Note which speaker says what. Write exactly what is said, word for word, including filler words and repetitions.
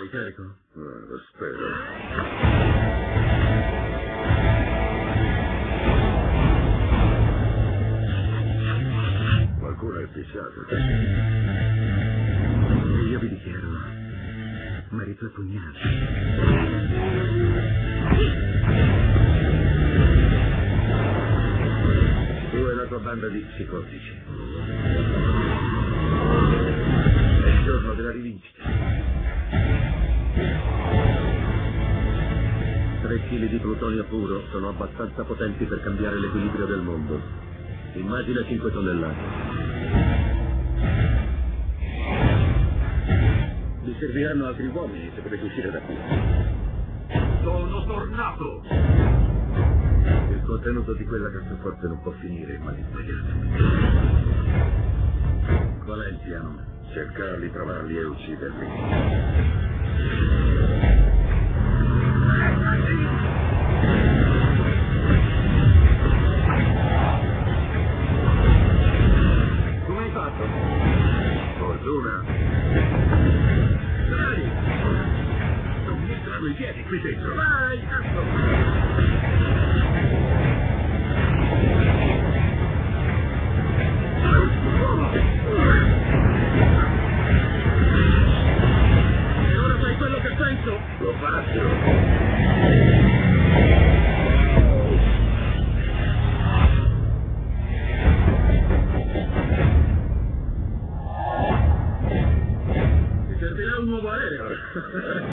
Speaker 1: Sei carico?
Speaker 2: Eh, lo spero. Qualcuno è fissato.
Speaker 1: E io vi dichiaro marito e pugnale.
Speaker 2: Tu e la tua banda di psicotici. È il giorno della rivincita.
Speaker 3: Tre chili di plutonio puro sono abbastanza potenti per cambiare l'equilibrio del mondo. Immagina cinque tonnellate.
Speaker 2: Vi serviranno altri uomini se dovete uscire da qui.
Speaker 4: Sono tornato!
Speaker 2: Il contenuto di quella cassaforte non può finire in mani sbagliate.
Speaker 1: Qual è il piano?
Speaker 2: Cercarli, trovarli e ucciderli.
Speaker 4: Come hai fatto?
Speaker 2: Fortuna.
Speaker 4: Dai! Non mi travo i piedi qui dentro!
Speaker 2: Vai, cazzo!
Speaker 4: E ora fai quello che penso?
Speaker 2: Lo faccio!
Speaker 4: Ti servirà un nuovo aereo!